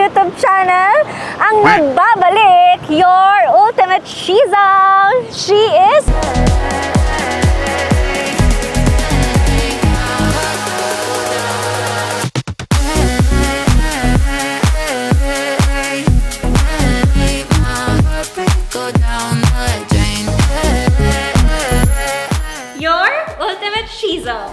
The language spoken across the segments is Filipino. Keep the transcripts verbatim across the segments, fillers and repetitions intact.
YouTube channel, ang nagbabalik, your ultimate shizam. She is... Your ultimate shizam.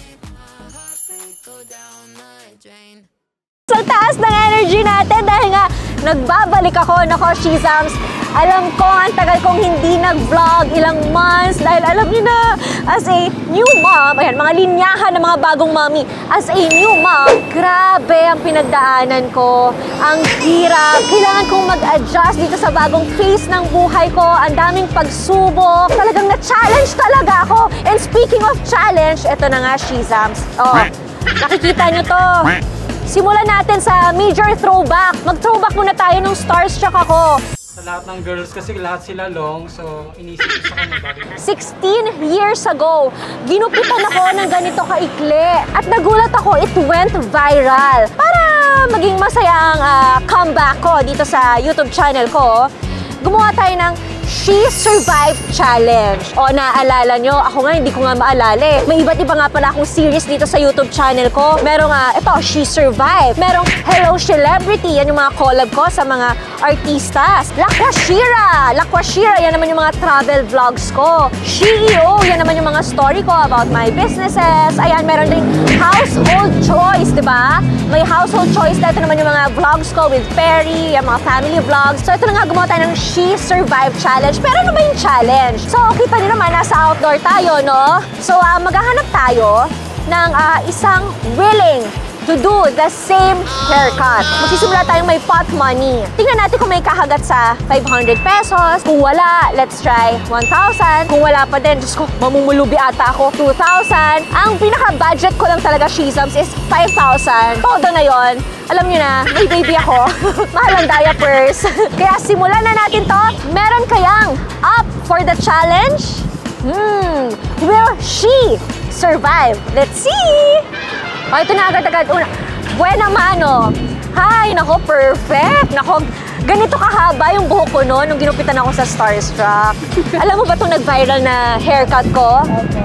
Sa taas ng energy natin dahil nga nagbabalik ako. Nako, shizams, alam ko ang tagal kong hindi nag-vlog, ilang months, dahil alam niyo na, as a new mom, ayan, mga linyahan ng mga bagong mommy, as a new mom, grabe ang pinagdaanan ko. Ang hirap, kailangan kong mag-adjust dito sa bagong phase ng buhay ko, ang daming pagsubok, talagang na-challenge talaga ako. And speaking of challenge, eto na nga, shizams. Oh, nakikita nyo to. Simulan natin sa major throwback. Mag-throwback muna tayo nung starstruck ako. Sa lahat ng girls kasi lahat sila long, so inisip ko sa kanya bakit. sixteen years ago, ginupitan ako ng ganito kaikli. At nagulat ako, it went viral. Para maging masaya ang uh, comeback ko dito sa YouTube channel ko, gumawa tayo ng She Survived Challenge. O, naaalala nyo? Ako nga, hindi ko nga maalala eh. May iba't iba nga pala akong series dito sa YouTube channel ko. Merong, uh, ito, She Survived. Merong Hello Celebrity. Yan yung mga collab ko sa mga artistas. Lakwashira! Lakwashira, yan naman yung mga travel vlogs ko. She E O, yan naman yung mga story ko about my businesses. Ayan, meron din Household Choice, di ba? May Household Choice. Ito naman yung mga vlogs ko with Perry, yung mga family vlogs. So, ito na nga, gumawa tayo ng She Survived Challenge. Pero ano ba yung challenge? So, kita nyo naman, nasa outdoor tayo, no? So, uh, maghahanap tayo ng uh, isang willing to do the same haircut. Magsisimula tayong may pot money. Tingnan natin kung may kahagat sa five hundred pesos. Kung wala, let's try one thousand. Kung wala pa din, Diyos ko, mamumulubi ata ako, two thousand. Ang pinaka-budget ko lang talaga, shizams, is five thousand. Todo na yon. Alam nyo na, may baby ako. Mahal ang diapers. Kaya simulan na natin to. Meron kayang up for the challenge? Hmm, will she survive? Let's see! O, ito na agad-agad. Una, buena mano. Hi, nako, perfect. Nako, ganito kahaba yung buhok ko no, nung ginupitan ako sa Starstruck. Alam mo ba itong nag-viral na haircut ko?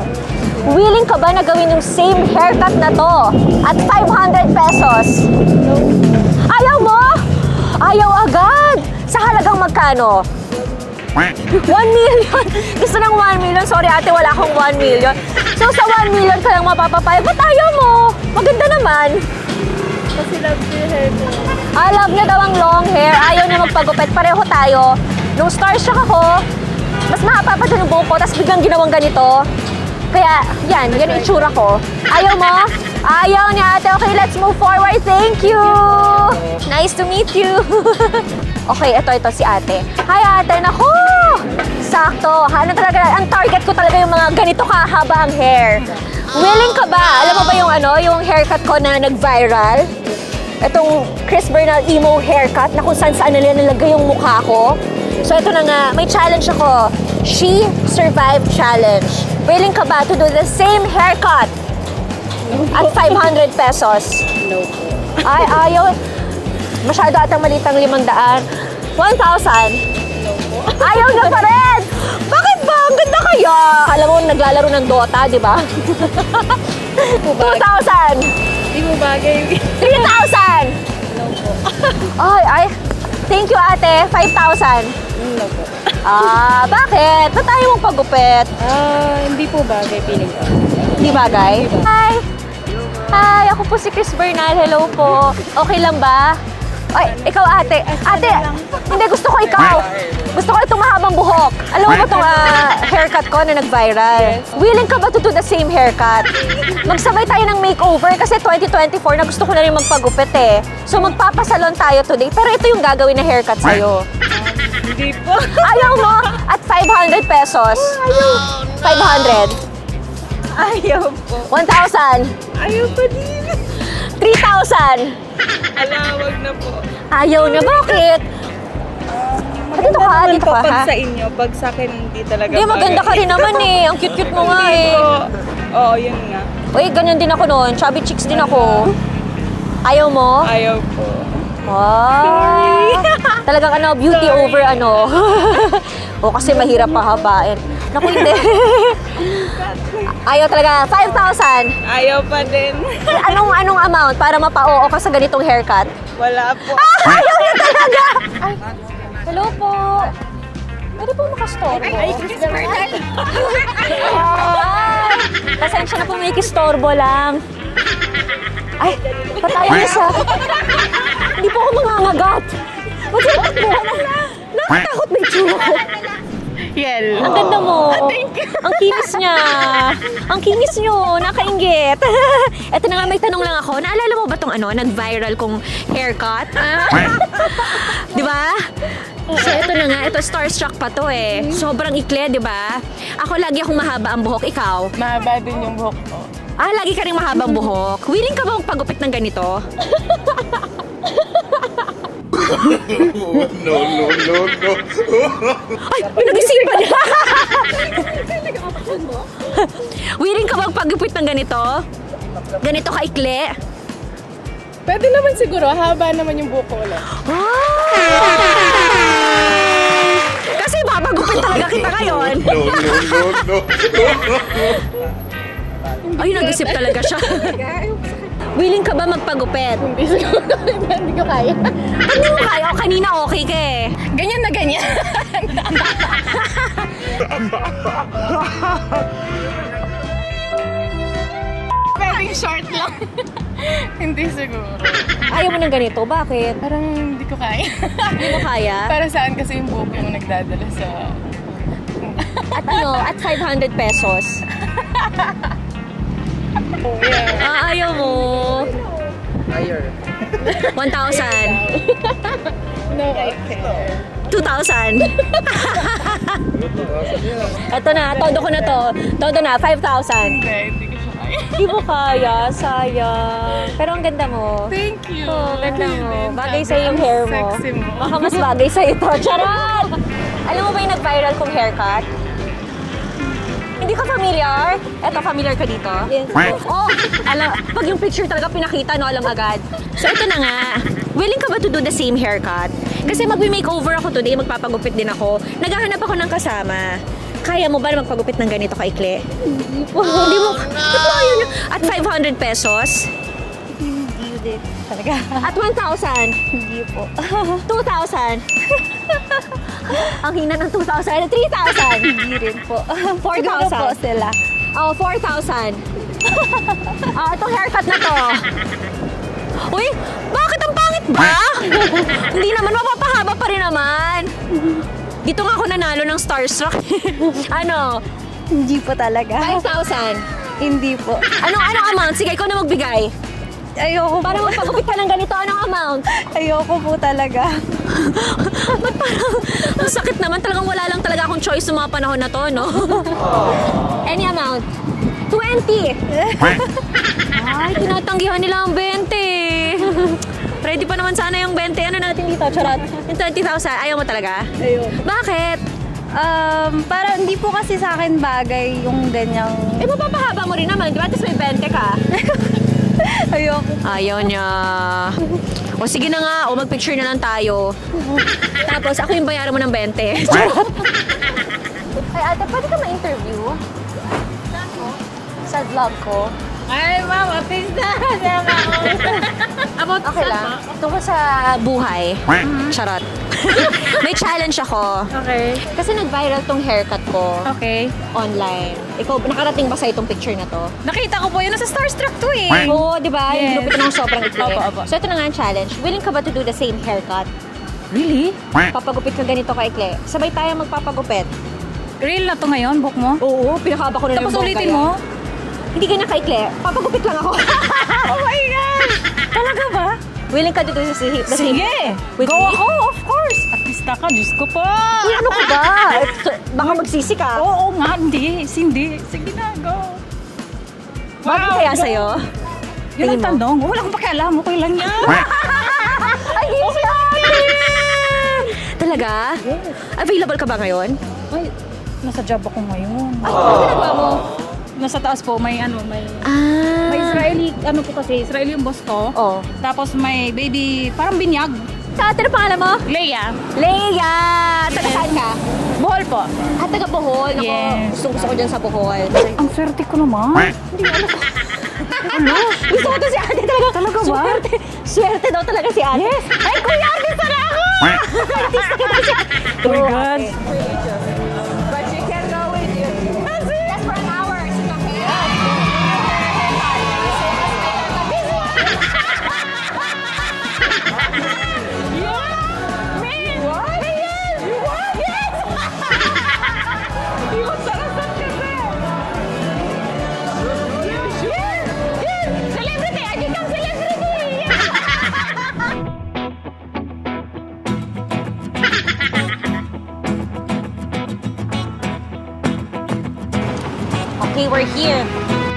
Willing ka ba na gawin yung same haircut na to at five hundred pesos? No. Ayaw mo? Ayaw agad? Sa halagang magkano? one million. Gusto ng one million. Sorry ate, wala akong one million. So sa one million ka lang mapapapayag. Ba't ayaw mo? Maganda naman. Kasi love niya yung hair ko. Ah, love niya daw ang long hair. Ayaw niya magpagupit. Pareho tayo. Nung starstruck ako, mas mahaba pa dyan yung buhok ko, tapos biglang ginawang ganito. Kaya, yan, yan ang itsura ko. Ayaw mo? Ayaw niya ate. Okay, let's move forward. Thank you! Nice to meet you! Okay, ito, ito si ate. Hi ate, naku! Sakto. Ano talaga, ang target ko talaga yung mga ganito kahaba ang hair. Willing ka ba? Alam mo ba yung ano, yung haircut ko na nag-viral? Itong Chris Bernal emo haircut na kung saan-saan nila nilagay yung mukha ko. So ito na nga, may challenge ako. She Survived Challenge. Willing ka ba to do the same haircut? No. At five hundred pesos? No. Ay, ayaw. Masyado atang malitang limang daan. one thousand? No po. Ayaw na pa rin! Bakit ba? Ang ganda kaya! Alam mo, naglalaro ng Dota, di ba? two thousand! Di mo bagay. three thousand! No po. Ay, ay. Thank you, ate. five thousand. No po. Ah, bakit? Ba't ayaw mong pagupit? Ah, hindi po bagay, piling ko. Hindi bagay? Hi! Hi! Ako po si Chris Bernal. Hello po. Okay lang ba? Ay, ikaw ate. Ate, hindi, gusto ko ikaw. Gusto ko itong mahabang buhok. Alam mo ba itong uh, haircut ko na nag-viral? Willing ka ba to do the same haircut? Magsabay tayo ng makeover kasi twenty twenty-four na gusto ko na rin magpagupit eh. So magpapasalon tayo today. Pero ito yung gagawin na haircut sa'yo. Hindi po. Ayaw mo? At five hundred pesos? Ayaw. five hundred? Ayaw po. one thousand? Ayaw pa din. three thousand? Ala, wag na po. Ayaw na, bakit? Ah, dito ka, naman dito po ka, pag ha? sa inyo, pag sa akin hindi talaga Hindi, maganda ka rin naman eh. Ang cute-cute mo nga Hindi eh. po. Oo, yun nga. Uy, ganyan din ako noon. Chubby chicks din ako. Ayaw mo? Ayaw po. Wow. Talagang ano, beauty Sorry. over ano. O kasi mahirap pahabain. Naku, hindi. Ayaw talaga. five thousand. Ayaw pa din. Anong anong amount para mapa-oo ka sa ganitong haircut? Wala po. Ah, ayaw niya talaga! Ay, hello po. Pwede po makastorbo? Ay, Chris Bernal. Ay, pasensya na po, may kistorbo lang. Ay, patayan niya siya. Hindi po ako mangangagat. Ba't yung takbo? Nakatakot na yung tsura ko. Yel. Ang ganda mo. Ang kinis niya. Ang kinis niyo. Nakainggit. Eto na nga, may tanong lang ako. Naalala mo ba tong ano, nag-viral kong haircut? Di ba? So, ito na nga. Ito, starstruck pa to eh. Sobrang ikli, di ba? Ako lagi akong mahaba ang buhok. Ikaw? Mahaba din yung buhok ko. Ah, lagi ka rin mahabang buhok. Willing ka ba magpagupit ng ganito? no, no, no, no. Ay, pinag-isipan niya! Willing ka ba magpagupit ng ganito? Ganito kaikli? Pwede naman siguro. Haba naman yung buhok ko ulit. Kasi babagupit talaga kita ngayon. No, no, no, no. Ay, nag-isip talaga siya. Willing ka ba magpagupit? Hindi siguro. Hindi ko kaya. Pag di mo kaya, o kanina okay ka eh. Ganyan na ganyan. Pwedeng short lang. Hindi siguro. Ayaw mo ng ganito, bakit? Parang hindi ko kaya. Hindi mo kaya? Para saan kasi yung buhok yung nagdadala sa... At ano, at five hundred pesos. Oh, yeah. Ah, ayaw mo. one thousand. No, I care. two thousand. Ito na, todo ko na to. Todo na, five thousand. Hindi, hindi ko siya kaya. Hindi mo kaya, sayang. Pero ang ganda mo. Thank you. Oo, ganda mo. Din, Bagay sabi, sa'yo yung ang hair mo. Sexy mo. Baka mas bagay sa'yo ito. Charot! Alam mo ba yung nag-viral kong haircut? Hindi ka familiar? Eto, familiar ka dito? Yes. Oh, alam, pag yung picture talaga pinakita, no, alam agad. So, ito na nga. Willing ka ba to do the same haircut? Kasi mag-makeover ako today, magpapagupit din ako. Naghahanap ako ng kasama. Kaya mo ba na magpagupit ng ganito kaikli? Hindi po. Hindi mo? No. At five hundred pesos? Hindi talaga. At one thousand? Hindi po. two thousand? Ang hina ng two thousand. three thousand? Hindi rin po. four Siguro thousand? po sila. Oh, four thousand. Ah, itong haircut na to. Uy, bakit ang pangit ba? Hindi naman, mapapahaba pa rin naman. Dito nga ako nanalo ng starstruck. Ano? Hindi po talaga. five thousand? Hindi po. Anong, anong amount? Sige, ikaw na magbigay. Ayoko Para po. magpagupit ka ng ganito, anong amount? Ayoko po talaga. Ba't parang ang sakit naman? Talagang wala lang talaga akong choice sa mga panahon na to, no? Any amount? twenty! Ay, tinatanggihan nila ang twenty. Ready pa naman sana yung twenty. Ano natin dito? Charot. Yung twenty thousand, ayaw mo talaga? Ayoko. Bakit? Um, para hindi po kasi sa akin bagay yung ganyang... Eh, mapapahaba mo rin naman. Di ba? Tapos may twenty ka. Ayoko. Ayaw niya. O sige na nga, o mag-picture na lang tayo. Tapos ako yung bayaran mo ng twenty. Charot. Ay, ate, pwede ka ma-interview? Sa vlog ko. Ay, mama, pizza. About Okay lang. Tungkol sa buhay. Charot. May challenge ako. Okay. Kasi nag-viral tong haircut ko Okay. online. Ikaw, nakarating ba sa itong picture na to? Nakita ko po yun. Nasa Starstruck to eh. Oo, di ba? Yung Yes. lupit ng sobrang ikli. Opo, opo. So ito na nga ang challenge. Willing ka ba to do the same haircut? Really? Papagupit ka ganito ka ikli. Sabay tayo magpapagupit. Real na to ngayon, book mo? Oo, pinakaba ko na ng Tapos bongga ulitin yan. mo? Hindi ka na kaikli. Papagupit lang ako. Oh my God! Talaga ba? Willing ka to do the same, the same Sige! with Go me? ako, of course! Artista ka, Diyos ko po! Uy, ano ka ba? Baka magsisi ka. Oo nga, hindi. Hindi. Sige na, go. Bakit Wow, kaya go. sa'yo? Yun ang Tingin mo? tanong. Wala akong pakialam. Okay lang yan. Ay, si ate! Talaga? Available ka ba ngayon? Ay, nasa job ako ngayon. Ay, ano ginagawa mo? nasa taas po, may ano, may... Ah. May Israeli, ano po kasi, Israeli yung boss ko. Oh. Tapos may baby, parang binyag. Sa ate, ano pangalan mo? Leia. Leia! Taga saan ka? Bohol po. Ah, taga Bohol. Ako, Yes. gusto, gusto ko dyan sa Bohol. Ang swerte ko naman. Ano? Gusto ko to si ate talaga. Talaga ba? Swerte. Swerte daw talaga si ate. Yes. Ay, kuya, artista na ako! Artista kita siya. Oh my God. But you can go with you. That's for an hour. Is it okay? Okay, we're here.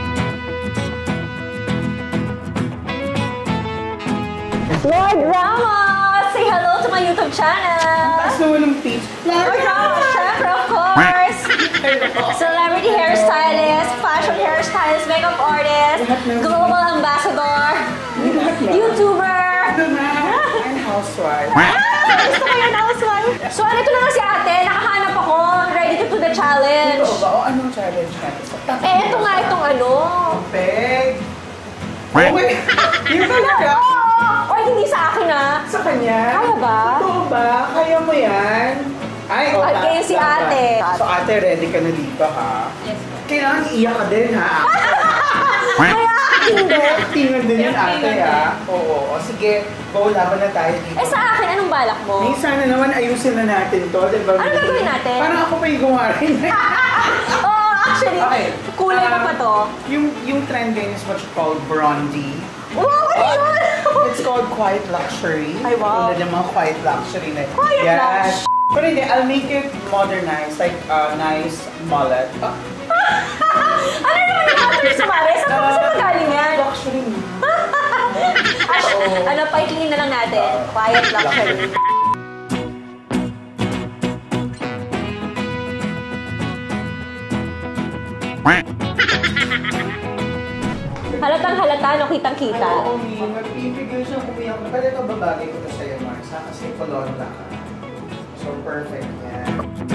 Lord Ramos! Say hello to my YouTube channel! Taas naman ng pitch. Lord Ramos, syempre, of course! Celebrity hairstylist, fashion hairstylist, makeup artist, global ambassador, YouTuber! And housewife. Ah! Gusto ko yun, housewife! So, ano ito na nga si ate, nakahanap ako, ready to do the challenge. Ito ba? O anong challenge natin? Eh, ito nga itong ano. Peg. Oh my Yun talaga? O, hindi sa akin ah. Sa kanya? Kaya ba? Totoo ba? Kaya mo yan? Ay, o. Ay, ta- kayo si tama. ate. So ate, ready ka na dito ha? Yes. Kailangan iiyak ka din ha? Kaya hindi. Tingnan din yun ate ha? Oo. O sige, go, laban na tayo dito. Eh, sa akin, anong balak mo? May sana naman ayusin na natin to, di ba? Ano gagawin natin? Parang ako pa yung gumawa rin. Oo, oh, actually, Okay. kulay pa pa to. Yung, yung trend ngayon is what's called Blondie. Wow, ano yun? It's called quiet luxury. Ay, wow. Tulad ng mga quiet luxury na. Quiet yes. lux. Pero hindi, I'll make it modernized, like uh, nice mullet. Ah, Ano naman yung after sumari? Saan ka sa magaling yan? luxury. Ash, ano, paitlingin na lang natin. Quiet luxury. Halatang halata, no, kitang-kita. Oo, Min. Nagpipigil siyang umiyak. Pero ito babagay ko to sa'yo, Mars. Ha? Kasi kolon lang ka. So, perfect yan.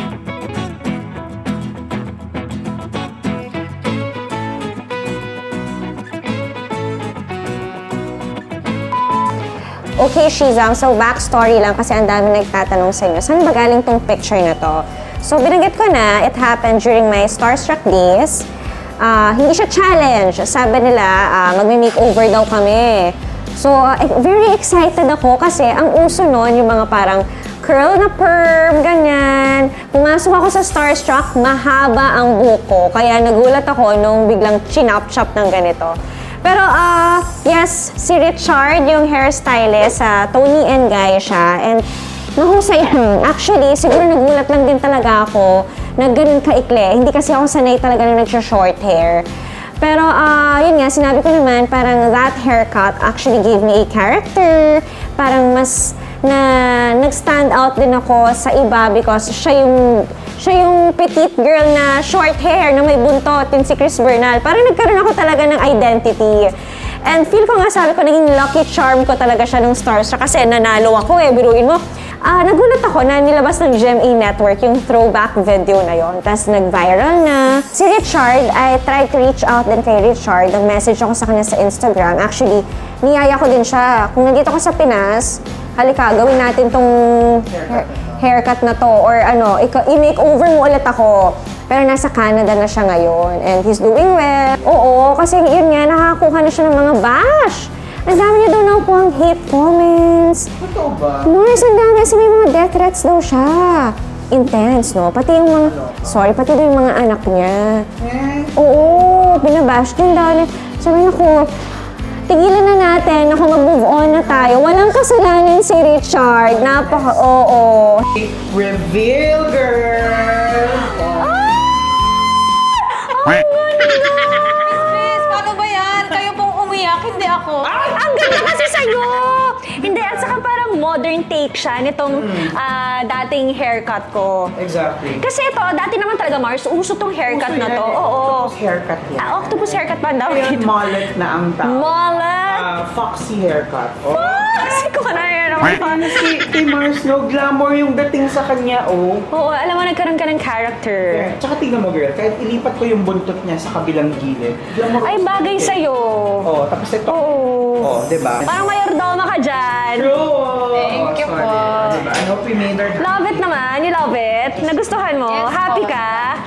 Okay, Shizam. So, backstory lang kasi ang dami nagtatanong sa inyo. Saan ba galing tong picture na to? So, binanggit ko na, it happened during my Starstruck days. Uh, hindi siya challenge. Sabi nila, uh, magme-makeover daw kami. So, uh, very excited ako kasi ang uso nun, yung mga parang curl na perm, ganyan. Pumasok ako sa Starstruck, mahaba ang buko. Kaya nagulat ako nung biglang chinop-chop ng ganito. Pero, uh, yes, si Richard, yung hairstylist, sa uh, Tony and Guy siya. And mahusay. Actually, siguro nagulat lang din talaga ako na ganun kaikli. Hindi kasi ako sanay talaga na nagsha-short hair. Pero, uh, yun nga, sinabi ko naman, parang that haircut actually gave me a character. Parang mas na nag-stand out din ako sa iba because siya yung siya yung petite girl na short hair na may buntot, yun si Chris Bernal. Parang nagkaroon ako talaga ng identity. And feel ko nga, sabi ko, naging lucky charm ko talaga siya nung Starstruck kasi nanalo ako eh, biruin mo. Ah, nagulat ako na nilabas ng G M A Network yung throwback video na yon. Tapos nag-viral na. Si Richard, I tried to reach out din kay Richard. Nag-message ako sa kanya sa Instagram. Actually, niyaya ko din siya. Kung nandito ko sa Pinas, halika, gawin natin tong haircut, haircut na to. Or ano, i-makeover mo ulit ako. Pero nasa Canada na siya ngayon. And he's doing well. Oo, kasi yun nga, nakakuha na siya ng mga bash. Ang dami niya daw nakuha ang hate comments. Totoo ba? Mars, ang dami. Kasi may mga death threats daw siya. Intense, no? Pati yung mga, sorry, pati daw yung mga anak niya. Eh? Oo, binabash din daw. Sabi na ko, tigilan na natin. Ako, mag-move on na tayo. Walang kasalanan si Richard. Napaka, oo. Reveal, girl! Miss, paano ba yan? Kayo pong umiyak, hindi ako. Ang ganda kasi sa'yo! Hindi, at saka parang modern take siya nitong ah, dating haircut ko. Exactly. Kasi ito, dati naman talaga, Mars, uso tong haircut na to. Oo. Octopus haircut yan. Ah, octopus haircut pa ang Ngayon, dawit dito. mullet na ang tao. Mullet! Ah, foxy haircut. Oh. Kasi ko na yan naman. Si, si Mars, no, glamour yung dating sa kanya, oh. Oo, alam mo, nagkaroon ka ng character. Yeah. Tsaka tingnan mo, girl, kahit ilipat ko yung buntot niya sa kabilang gilid. Glamour. Ay, bagay sa'yo. Oh, tapos ito. Oo. Oh, diba? Parang mayordoma ka dyan. True! Thank you sorry. po. Diba? I hope we made her happy. Love it naman. You love it? Nagustuhan mo? Yes, Happy po. ka?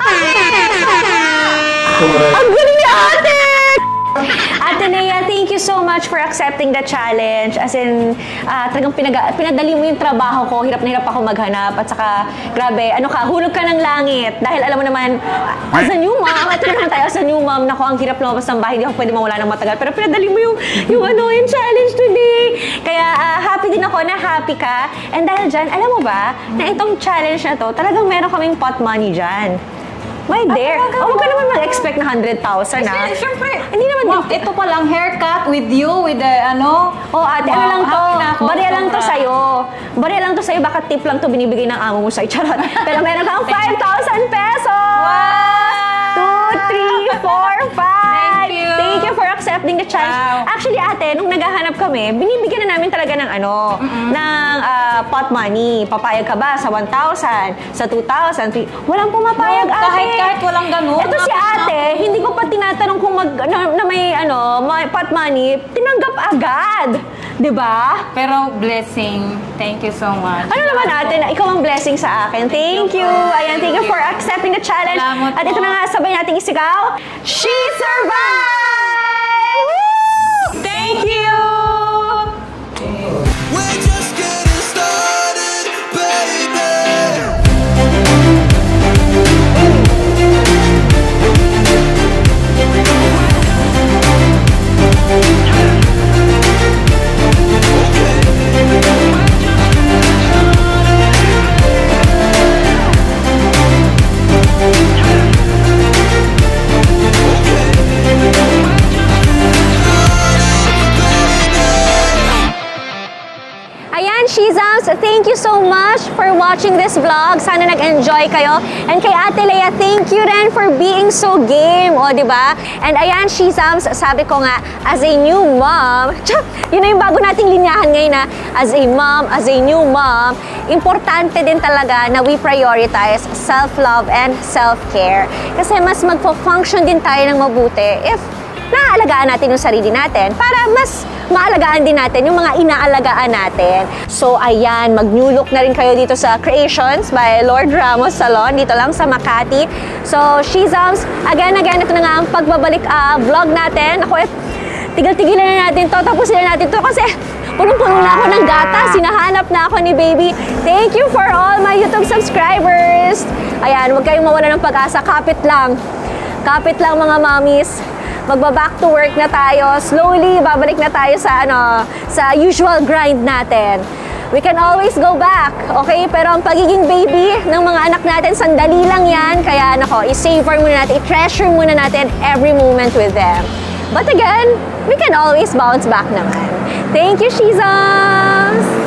Ang galing ni ate! Ate Nea, thank you so much for accepting the challenge. As in, ah, talagang pinag pinadali mo yung trabaho ko. Hirap na hirap ako maghanap. At saka, grabe, ano ka, hulog ka ng langit. Dahil alam mo naman, as a new mom, ito naman tayo as a new mom, naku, ang hirap lumabas ng bahay, hindi ako pwede mawala ng matagal. Pero pinadali mo yung, yung ano, yung challenge today. Kaya, ah, happy din ako na happy ka. And dahil dyan, alam mo ba, na itong challenge na to, talagang meron kaming pot money dyan. My dear. Oh, huwag ka naman mag-expect na one hundred thousand, ha? Siyempre. Hindi naman Wow, ito pa lang haircut with you, with the ano. Oh, ate, ano Wow, lang to? happy na ako, Barya lang to sobra. sa'yo. Barya lang to sa'yo. Baka tip lang to binibigay ng amo mo sa'yo. Charot. Pero meron kang five thousand pesos! two, three, four, five! Thank you. Thank you for accepting the challenge. Wow. Actually, ate, nung naghahanap kami, binibigyan na namin talaga ng ano, ng ah, pot money. Papayag ka ba sa one thousand, sa two thousand, three Walang pumapayag, No, ate. kahit- kahit walang ganun. Ito si ate, hindi ko pa tinatanong kung mag, na, na may ano, may pot money, tinanggap agad. 'Di ba? Pero blessing. Thank you so much. Ano naman ate, na ikaw ang blessing sa akin. Thank you. Ayan, thank you for accepting the challenge. Salamat At ito po. na nga, sabay nating isigaw. She survived! Woo! Thank you! We're just getting started, baby. Ayan, Shizams, thank you so much for watching this vlog. Sana nag-enjoy kayo. And kay Ate Lea, thank you rin for being so game. O, di ba? And ayan, Shizams, sabi ko nga, as a new mom, tsak, yun na yung bago nating linyahan ngayon na, as a mom, as a new mom, importante din talaga na we prioritize self-love and self-care. Kasi mas magpo-function din tayo ng mabuti if naaalagaan natin yung sarili natin para mas maalagaan din natin yung mga inaalagaan natin. So, ayan, mag-new look na rin kayo dito sa Creations by Lord Ramos Salon, dito lang sa Makati. So, Shizams, again, again, ito na nga ang pagbabalik uh, vlog natin. Ako, eh, tigil-tigilan na natin to, tapusin na natin to kasi punong-puno na ako ng gatas, sinahanap na ako ni baby. Thank you for all my YouTube subscribers. Ayan, huwag kayong mawala ng pag-asa, kapit lang. Kapit lang mga mommies. Magba-back to work na tayo. Slowly, babalik na tayo sa ano, sa usual grind natin. We can always go back, okay? Pero ang pagiging baby ng mga anak natin, sandali lang yan. Kaya nako, i-savor muna natin, i-treasure muna natin every moment with them. But again, we can always bounce back naman. Thank you, Shizams!